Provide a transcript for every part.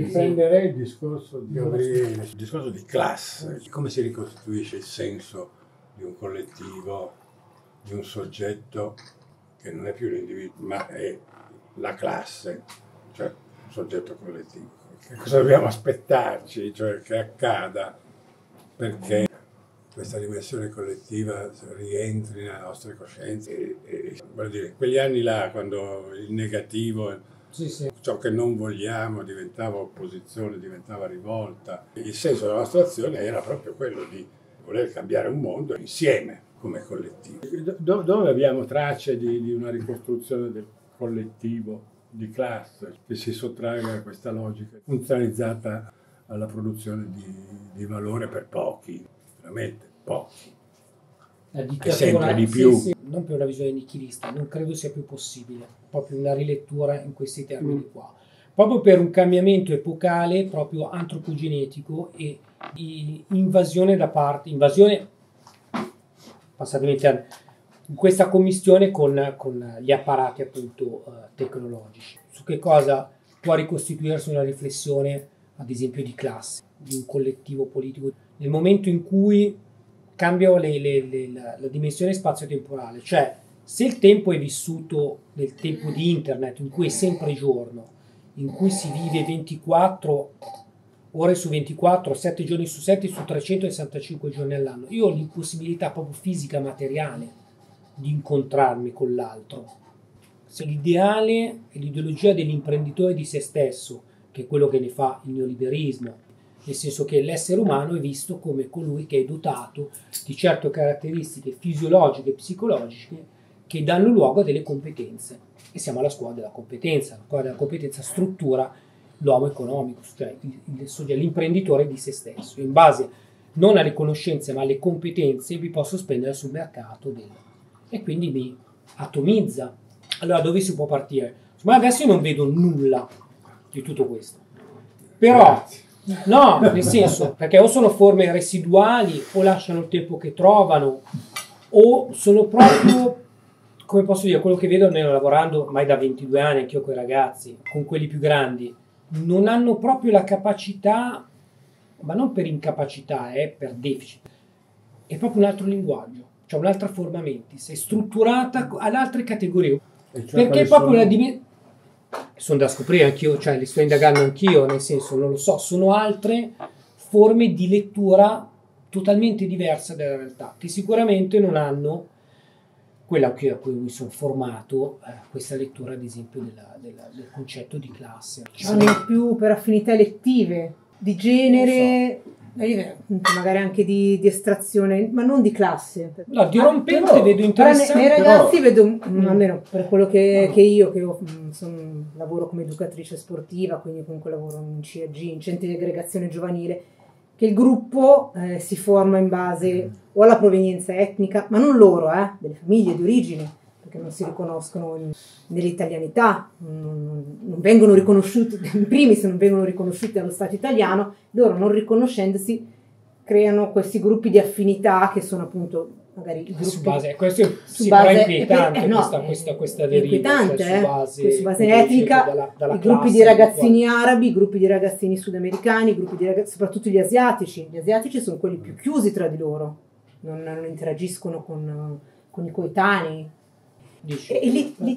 Riprenderei il discorso di Gabriele, il discorso di classe, come si ricostituisce il senso di un collettivo, di un soggetto che non è più l'individuo, ma è la classe, cioè un soggetto collettivo. Che cosa dobbiamo aspettarci, cioè che accada perché questa dimensione collettiva rientri nelle nostre coscienze voglio dire, quegli anni là, quando il negativo, ciò che non vogliamo diventava opposizione, diventava rivolta, il senso della nostra azione era proprio quello di voler cambiare un mondo insieme come collettivo. Dove abbiamo tracce di una ricostruzione del collettivo di classe che si sottragga a questa logica funzionalizzata alla produzione di valore per pochi, veramente pochi, e sempre di più. Sì, non per una visione nichilista, non credo sia più possibile proprio una rilettura in questi termini qua, proprio per un cambiamento epocale proprio antropogenetico e di invasione, passatemi il termine, in questa commistione con gli apparati appunto tecnologici. Su che cosa può ricostituirsi una riflessione, ad esempio, di classe, di un collettivo politico, nel momento in cui cambia la dimensione spazio-temporale, cioè se il tempo è vissuto nel tempo di internet, in cui è sempre giorno, in cui si vive 24 ore su 24, 7 giorni su 7, su 365 giorni all'anno, io ho l'impossibilità proprio fisica, materiale, di incontrarmi con l'altro. Se l'ideale e l'ideologia dell'imprenditore di se stesso, che è quello che ne fa il neoliberismo, nel senso che l'essere umano è visto come colui che è dotato di certe caratteristiche fisiologiche e psicologiche che danno luogo a delle competenze. E siamo alla scuola della competenza. La scuola della competenza struttura l'uomo economico, cioè l'imprenditore di se stesso. In base non alle conoscenze ma alle competenze vi posso spendere sul mercato e quindi mi atomizza. Allora dove si può partire? Ma adesso io non vedo nulla di tutto questo. Però... no, nel senso, perché o sono forme residuali o lasciano il tempo che trovano o sono proprio, come posso dire, quello che vedo almeno lavorando ormai da 22 anni anch'io con i ragazzi, con quelli più grandi, non hanno proprio la capacità, ma non per incapacità, per deficit, è proprio un altro linguaggio, cioè un'altra forma mentis, è strutturata ad altre categorie, cioè perché proprio la dimensione... sono da scoprire anch'io, cioè li sto indagando anch'io, nel senso, non lo so, sono altre forme di lettura totalmente diverse dalla realtà, che sicuramente non hanno quella a cui mi sono formato, questa lettura ad esempio del concetto di classe. Hanno più per affinità elettive, di genere, magari anche di estrazione, ma non di classe. No, di rompente vedo interessante. Nei ragazzi vedo, almeno per quello che io lavoro come educatrice sportiva, quindi comunque lavoro in CAG, in centri di aggregazione giovanile, che il gruppo si forma in base o alla provenienza etnica, ma non loro, delle famiglie di origine, perché non si riconoscono nell'italianità, non vengono riconosciuti, in primis non vengono riconosciuti dallo Stato italiano, loro non riconoscendosi creano questi gruppi di affinità che sono appunto magari i gruppi su base, questo è inquietante, questa deriva, su base etnica, dalla i gruppi di ragazzini arabi, i gruppi di ragazzini sudamericani, i gruppi di soprattutto gli asiatici sono quelli più chiusi tra di loro, non interagiscono con i coetanei. E gli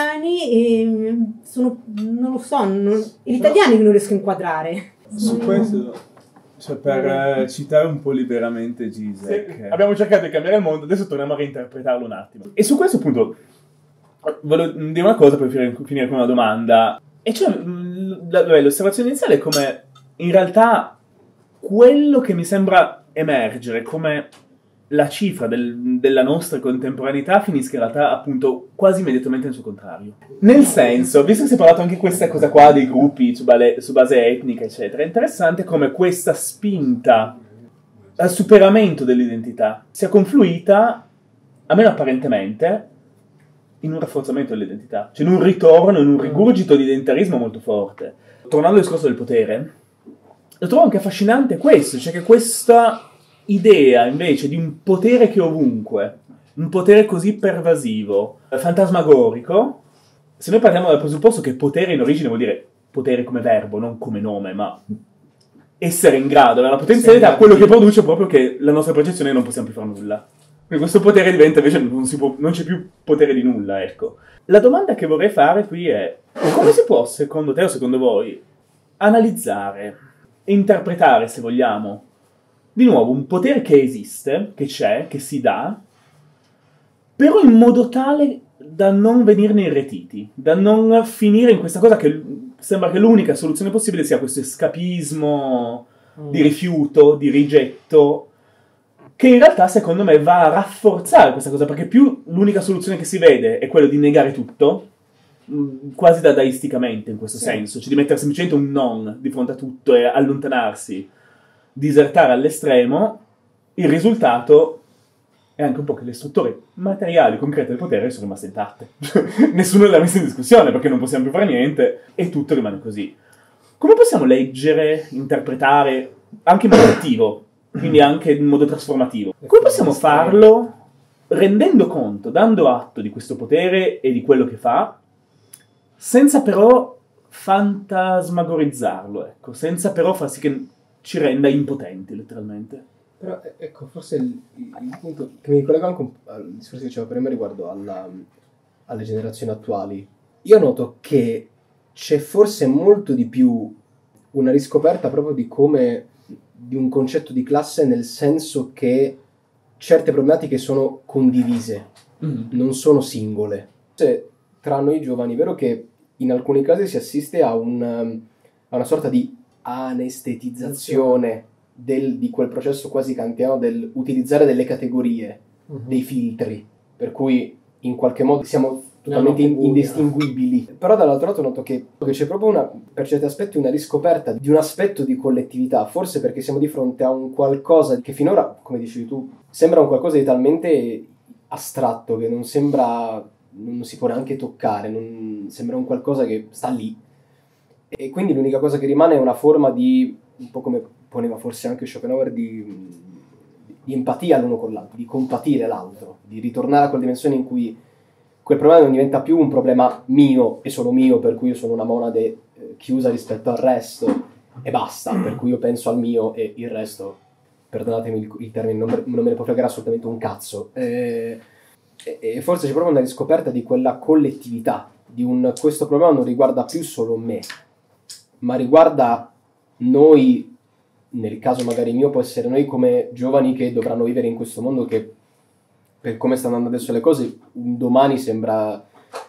italiani sono, non lo so, gli italiani non riesco a inquadrare. Su questo, cioè per citare un po' liberamente Zizek, sì, abbiamo cercato di cambiare il mondo, adesso torniamo a reinterpretarlo un attimo. E su questo appunto volevo dire una cosa per finire con una domanda, e cioè l'osservazione iniziale è come in realtà quello che mi sembra emergere come la cifra della nostra contemporaneità finisca in realtà appunto quasi immediatamente nel suo contrario. Nel senso, visto che si è parlato anche questa cosa qua dei gruppi su base etnica eccetera, è interessante come questa spinta al superamento dell'identità sia confluita, almeno apparentemente, in un rafforzamento dell'identità, cioè in un ritorno, in un rigurgito di identitarismo molto forte. Tornando al discorso del potere, lo trovo anche affascinante questo, cioè che questa idea invece di un potere che è ovunque, un potere così pervasivo, fantasmagorico, se noi partiamo dal presupposto che potere in origine vuol dire potere come verbo, non come nome, ma essere in grado, avere la potenzialità, quello che produce proprio che la nostra percezione non possiamo più fare nulla. Quindi questo potere diventa invece non c'è più potere di nulla, ecco. La domanda che vorrei fare qui è: come si può, secondo te o secondo voi, analizzare, interpretare, se vogliamo, di nuovo un potere che esiste, che c'è, che si dà, però in modo tale da non venirne irretiti, da non finire in questa cosa che sembra che l'unica soluzione possibile sia questo escapismo di rifiuto, di rigetto, che in realtà secondo me va a rafforzare questa cosa, perché più l'unica soluzione che si vede è quella di negare tutto, quasi dadaisticamente in questo senso, cioè di mettere semplicemente un non di fronte a tutto e allontanarsi, disertare all'estremo, il risultato è anche un po' che le strutture materiali, concrete del potere sono rimaste intatte. Nessuno le ha messe in discussione perché non possiamo più fare niente e tutto rimane così. Come possiamo leggere, interpretare, anche in modo attivo, quindi anche in modo trasformativo? Come possiamo farlo rendendo conto, dando atto di questo potere e di quello che fa, senza però fantasmagorizzarlo, ecco, senza però far sì che ci renda impotenti, letteralmente. Però ecco, forse il punto che mi collega anche al discorso che dicevo prima riguardo alle generazioni attuali. Io noto che c'è forse molto di più una riscoperta proprio di un concetto di classe, nel senso che certe problematiche sono condivise, non sono singole. Tra noi giovani è vero che in alcuni casi si assiste a una sorta di anestetizzazione di quel processo quasi kantiano del utilizzare delle categorie, dei filtri, per cui in qualche modo siamo totalmente indistinguibili. Però dall'altro lato noto che c'è proprio per certi aspetti una riscoperta di un aspetto di collettività, forse perché siamo di fronte a un qualcosa che finora, come dicevi tu, sembra un qualcosa di talmente astratto che non si può neanche toccare, sembra un qualcosa che sta lì. E quindi l'unica cosa che rimane è una forma di, un po' come poneva forse anche Schopenhauer, di empatia l'uno con l'altro, di compatire l'altro, di ritornare a quella dimensione in cui quel problema non diventa più un problema mio e solo mio, per cui io sono una monade chiusa rispetto al resto e basta, per cui io penso al mio e il resto, perdonatemi il termine, non me ne può fregare assolutamente un cazzo. E forse c'è proprio una riscoperta di quella collettività, questo problema non riguarda più solo me, ma riguarda noi, nel caso magari mio può essere noi come giovani che dovranno vivere in questo mondo che, per come stanno andando adesso le cose, un domani sembra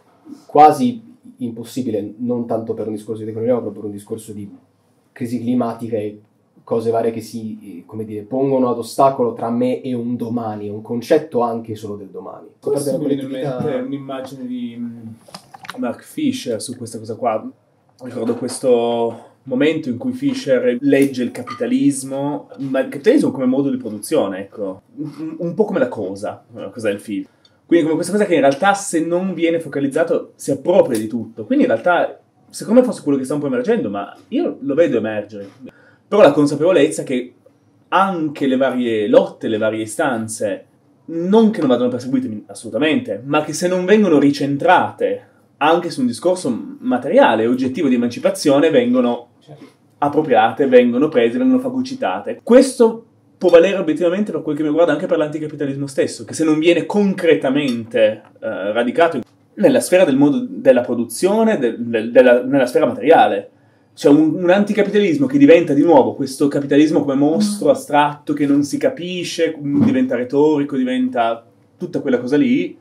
quasi impossibile, non tanto per un discorso di economia, ma proprio per un discorso di crisi climatica e cose varie che si, come dire, pongono ad ostacolo tra me e un domani, un concetto anche solo del domani. Forse mi viene in mente un'immagine di Mark Fisher su questa cosa qua. Ricordo questo momento in cui Fisher legge il capitalismo, ma il capitalismo come modo di produzione, ecco, un po' come la cosa del film. Quindi come questa cosa che in realtà, se non viene focalizzato, si appropria di tutto. Quindi in realtà, secondo me fosse quello che sta un po' emergendo, ma io lo vedo emergere. Però la consapevolezza che anche le varie lotte, le varie istanze, non che non vadano perseguite assolutamente, ma che se non vengono ricentrate anche su un discorso materiale, oggettivo di emancipazione, vengono appropriate, vengono prese, vengono fagocitate. Questo può valere obiettivamente per quel che mi riguarda anche per l'anticapitalismo stesso, che se non viene concretamente radicato nella sfera del modo della produzione, nella sfera materiale. Cioè un anticapitalismo che diventa di nuovo questo capitalismo come mostro astratto che non si capisce, diventa retorico, diventa tutta quella cosa lì,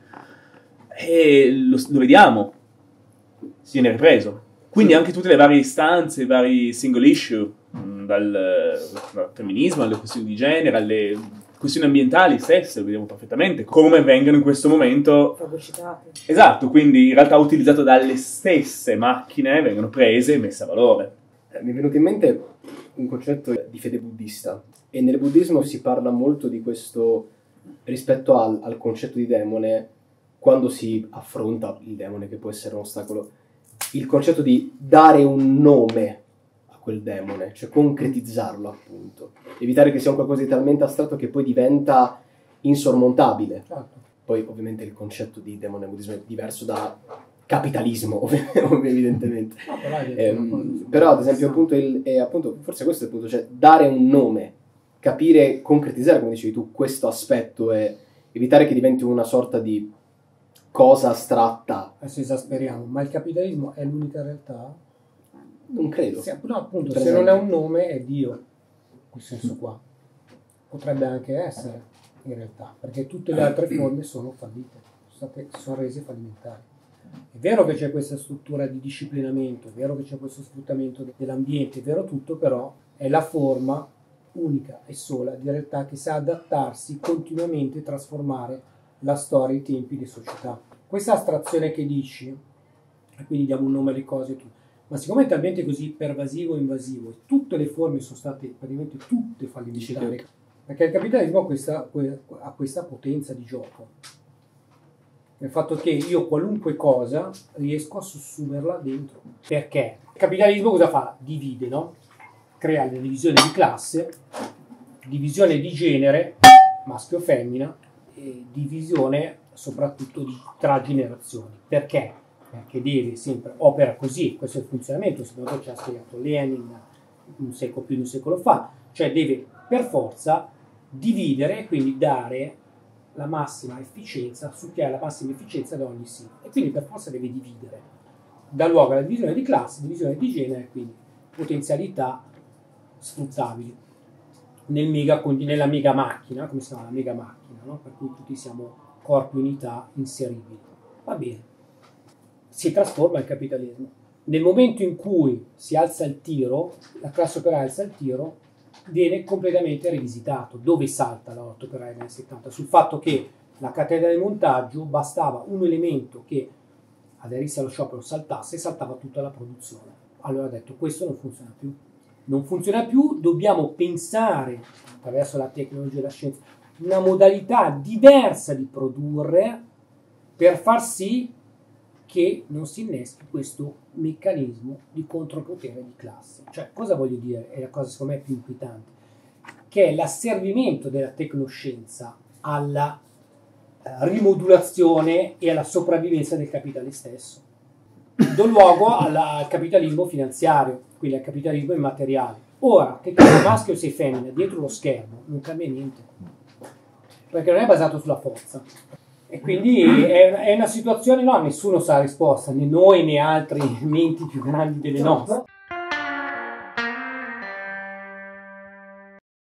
e lo vediamo, si viene ripreso. Quindi anche tutte le varie istanze, i vari single issue, dal femminismo alle questioni di genere, alle questioni ambientali stesse, lo vediamo perfettamente, come vengono in questo momento fagocitate. Esatto, quindi in realtà utilizzato dalle stesse macchine, vengono prese e messe a valore. Mi è venuto in mente un concetto di fede buddista, e nel buddismo si parla molto di questo rispetto al concetto di demone, quando si affronta il demone che può essere un ostacolo, il concetto di dare un nome a quel demone, cioè concretizzarlo appunto, evitare che sia un qualcosa di talmente astratto che poi diventa insormontabile. Poi ovviamente il concetto di demone buddismo è diverso da capitalismo, evidentemente. No, però ad esempio appunto forse questo è il punto, cioè dare un nome, capire, concretizzare, come dicevi tu, questo aspetto e evitare che diventi una sorta di cosa astratta. Adesso esasperiamo, ma il capitalismo è l'unica realtà? Non credo. No, appunto, Per se non è esempio. un nome è Dio, in quel senso qua. Potrebbe anche essere, in realtà, perché tutte le altre forme sono fallite, sono rese fallimentari. È vero che c'è questa struttura di disciplinamento, è vero che c'è questo sfruttamento dell'ambiente, è vero tutto, però è la forma unica e sola di realtà che sa adattarsi continuamente e trasformare la storia, i tempi, le società. Questa astrazione che dici, e quindi diamo un nome alle cose e tutto, ma siccome è talmente così pervasivo e invasivo, e tutte le forme sono state praticamente tutte fallimentari, perché il capitalismo ha questa potenza di gioco, nel fatto che io qualunque cosa riesco a sussumerla dentro. Perché? Il capitalismo cosa fa? Divide, no? Crea la divisione di classe, divisione di genere, maschio o femmina, e divisione soprattutto tra generazioni. Perché? Perché deve sempre, opera così, questo è il funzionamento, secondo me ci ha spiegato Lenin un secolo più di un secolo fa, cioè deve per forza dividere e quindi dare la massima efficienza su chi ha la massima efficienza da ogni singolo, e quindi per forza deve dividere. Dà luogo alla divisione di classe, divisione di genere, quindi potenzialità sfruttabili nella mega macchina, come si chiama la mega macchina, no? Per cui tutti siamo corpi unità inseribili. Va bene, si trasforma il capitalismo. Nel momento in cui si alza il tiro, la classe operaia alza il tiro, viene completamente rivisitato. Dove salta la lotta operaia nel 70? Sul fatto che la catena del montaggio bastava un elemento che aderisse allo sciopero, saltasse e saltava tutta la produzione. Allora ha detto: questo non funziona più. Non funziona più, dobbiamo pensare, attraverso la tecnologia e la scienza, una modalità diversa di produrre per far sì che non si inneschi questo meccanismo di contropotere di classe. Cioè, cosa voglio dire? È la cosa secondo me più inquietante, che è l'asservimento della tecnoscienza alla rimodulazione e alla sopravvivenza del capitale stesso. Do luogo al capitalismo finanziario, quindi al capitalismo immateriale. Ora, che sei maschio o sei femmina, dietro lo schermo non cambia niente, perché non è basato sulla forza. E quindi è una situazione, no, nessuno sa la risposta, né noi né altri menti più grandi delle nostre.